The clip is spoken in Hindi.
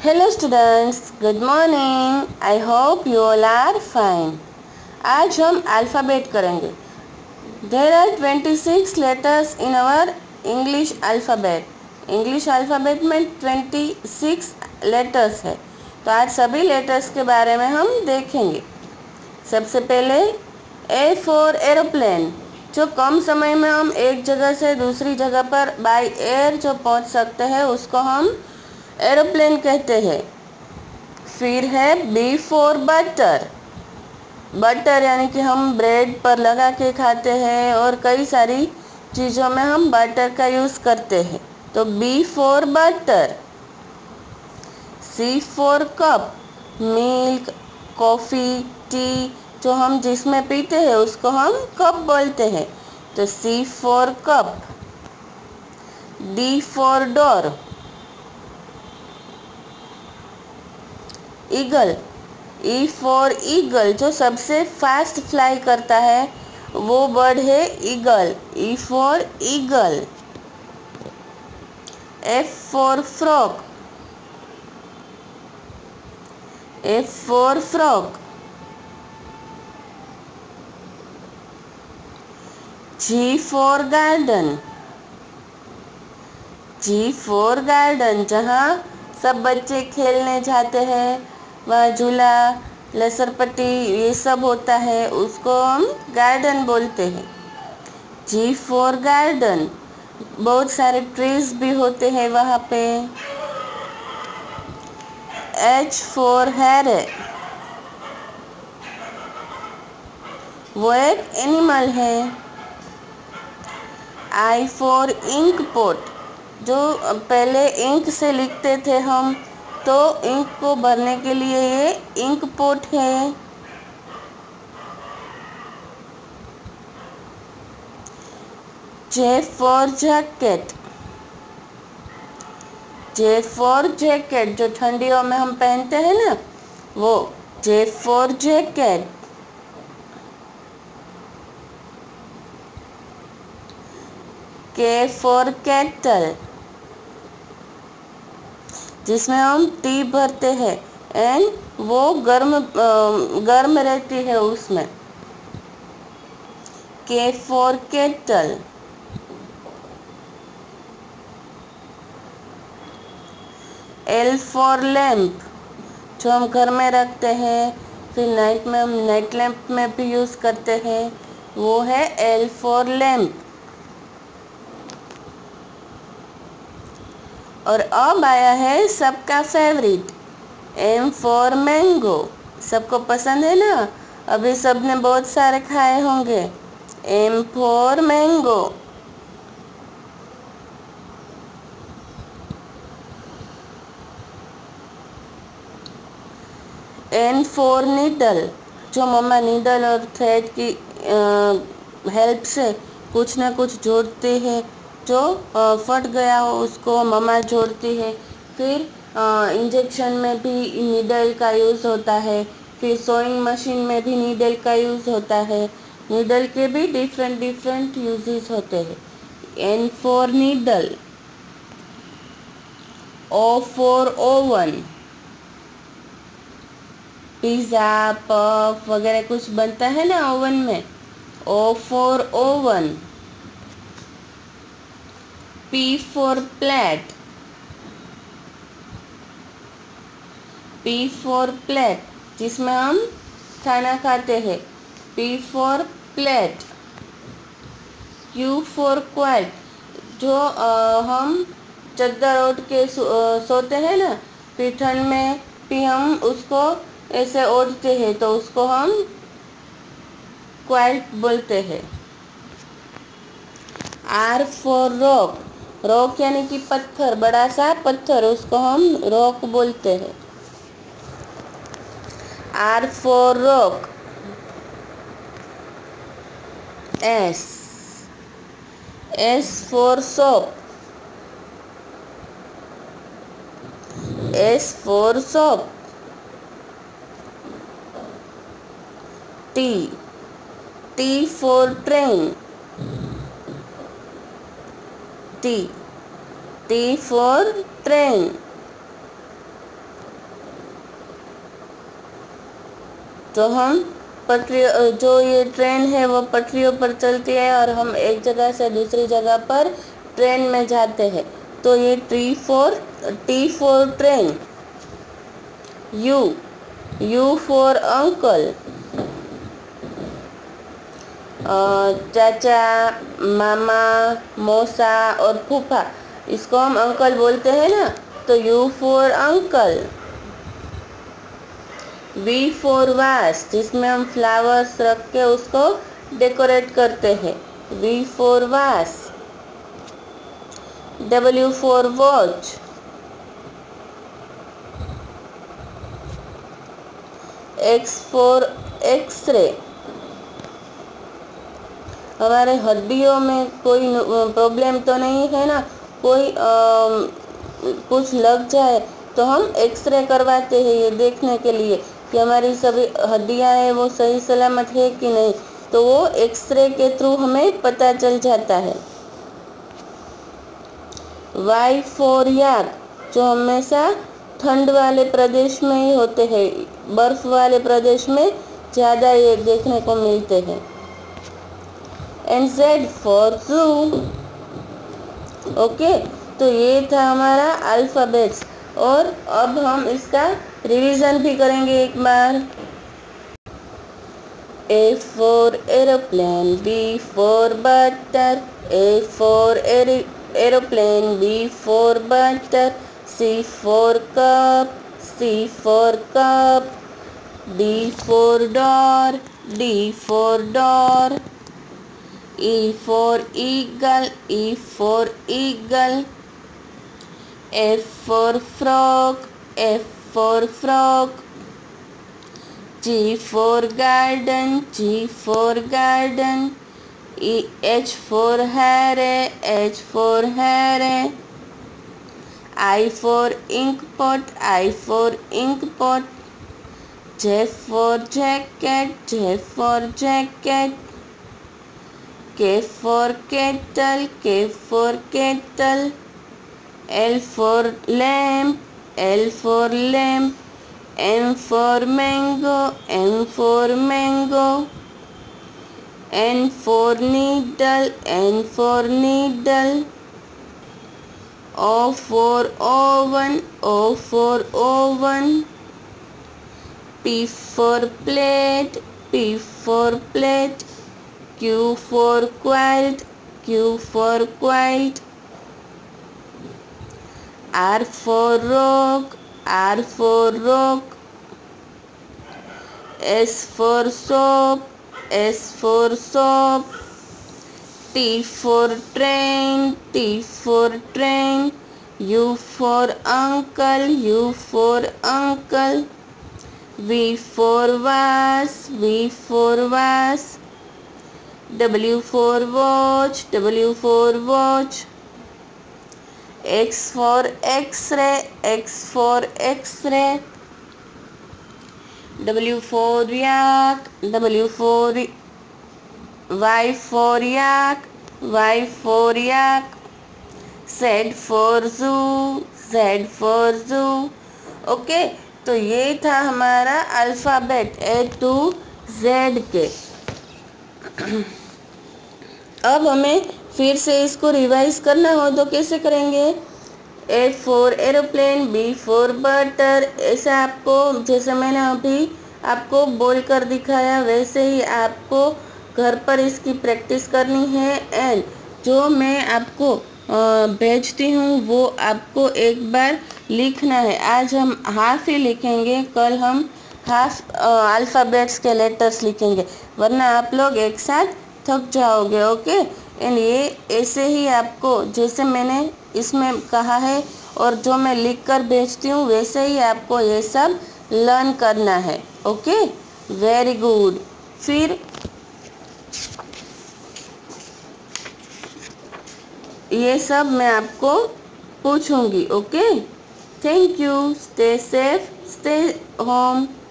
Hello students, good morning. I hope you all are fine. आज हम अल्फ़ाबेट करेंगे। There are 26 letters in our English alphabet. English alphabet में 26 लेटर्स है, तो आज सभी लेटर्स के बारे में हम देखेंगे। सबसे पहले ए फॉर एरोप्लेन, जो कम समय में हम एक जगह से दूसरी जगह पर बाय एयर जो पहुंच सकते हैं उसको हम एरोप्लेन कहते हैं। फिर है बी फॉर बटर। बटर यानी कि हम ब्रेड पर लगा के खाते हैं और कई सारी चीज़ों में हम बटर का यूज़ करते हैं, तो B for butter. C for cup, milk, coffee, tea जो हम जिसमें पीते हैं उसको हम कप बोलते हैं, तो C for cup. D for door, eagle. E for eagle, जो सबसे फास्ट फ्लाई करता है वो बर्ड है eagle, E for eagle. F for frock, F for frock. G for garden, G for garden, जहाँ सब बच्चे खेलने जाते हैं, वहाँ झूला, लसरपट्टी ये सब होता है, उसको हम गार्डन बोलते हैं। जी फॉर गार्डन, बहुत सारे ट्रीज भी होते हैं वहाँ पे। एच फॉर हैरे, वो एक एनिमल है। आई फॉर इंक पोट, जो पहले इंक से लिखते थे हम, तो इंक को भरने के लिए ये इंक पोट है। J for jacket, J for jacket, जो ठंडियों में हम पहनते हैं ना, वो J for jacket. K for kettle, जिसमें हम टी भरते हैं एंड वो गर्म रहती है उसमें। K for kettle. L for lamp, जो हम घर में रखते हैं, फिर नाइट में हम नाइट लैम्प में भी यूज़ करते हैं, वो है एल फॉर लैम्प। और अब आया है सबका फेवरेट, एम फॉर मैंगो। सबको पसंद है ना, अभी सबने बहुत सारे खाए होंगे। M for mango. N for needle, जो मम्मा नीडल और थ्रेड की हेल्प से कुछ ना कुछ जोड़ती है, जो फट गया हो उसको मम्मा जोड़ती है। फिर इंजेक्शन में भी नीडल का यूज़ होता है, फिर सोइंग मशीन में भी नीडल का यूज़ होता है। नीडल के भी डिफरेंट डिफरेंट यूजेस होते हैं। N for needle. O for oven, pizza, puff वगैरह कुछ बनता है ना ओवन में, O for oven. P for plate, P for plate, जिसमें हम खाना खाते हैं, P for plate. Q for quilt, जो हम चद्दर ओढ़ के सोते हैं ना, फिर ठंड में भी हम उसको ऐसे ओढ़ते हैं, तो उसको हम क्वाइट बोलते हैं। आर फॉर रॉक, रॉक यानी कि पत्थर, बड़ा सा पत्थर, उसको हम रॉक बोलते हैं। R for rock. S, S for soap, S for soap. T, T for train, T, T for train. तो हम पटरी, जो ये ट्रेन है वो पटरियों पर चलती है और हम एक जगह से दूसरी जगह पर ट्रेन में जाते हैं। तो ये T for train. U for uncle. चाचा, मामा, मौसा और फूफा, इसको हम अंकल बोलते हैं ना, तो U for uncle. V for vase, जिसमें हम फ्लावर्स रख के उसको डेकोरेट करते हैं, V for vase. W for watch. X for X-ray. हमारे हड्डियों में कोई प्रॉब्लम तो नहीं है ना, कोई कुछ लग जाए तो हम एक्सरे करवाते हैं ये देखने के लिए कि हमारी सभी हड्डियां हैं वो सही सलामत है कि नहीं, तो वो एक्सरे के थ्रू हमें पता चल जाता है। वाई फॉर याक, जो हमेशा ठंड वाले प्रदेश में ही होते हैं, बर्फ वाले प्रदेश में ज़्यादा ये देखने को मिलते हैं। And Z for zoo. Okay, तो ये था हमारा अल्फ़ाबेट्स, और अब हम इसका रिवीजन भी करेंगे एक बार। A for aeroplane, B for butter, A for aeroplane, B for butter, C for cup, C for cup, D for door, D for door, E for eagle, E for eagle, F for frog, F for frog, G for garden, G for garden, H for hare, H for hare, I for ink pot, I for ink pot, J for jacket, J for jacket, K for kettle, K for kettle, L for lamp, L for lamp, M for mango, M for mango, N for needle, N for needle, O for oven, O for oven, P for plate, P for plate, Q for quilt, Q for quilt, R for rock, R for rock, S for soap, S for soap, T for train, T for train, U for uncle, U for uncle, V for vase, V for vase, W for watch, W for watch, X for X-ray, X for X-ray, W for yak, W for Y for yak, Y for yak, Z for zoo, Z for zoo। Okay, तो ये था हमारा अल्फ़ाबेट A to Z के। अब हमें फिर से इसको रिवाइज करना हो तो कैसे करेंगे? A for aeroplane, B for butter, ऐसा आपको, जैसे मैंने अभी आपको बोल कर दिखाया वैसे ही आपको घर पर इसकी प्रैक्टिस करनी है। एंड जो मैं आपको भेजती हूँ वो आपको एक बार लिखना है। आज हम हाफ ही लिखेंगे, कल हम हाफ अल्फ़ाबेट्स के लेटर्स लिखेंगे, वरना आप लोग एक साथ थक जाओगे। ओके, एंड ये ऐसे ही आपको जैसे मैंने इसमें कहा है और जो मैं लिख कर भेजती हूँ वैसे ही आपको ये सब लर्न करना है। Okay, very good. फिर ये सब मैं आपको पूछूंगी। Okay, thank you, stay safe, stay home.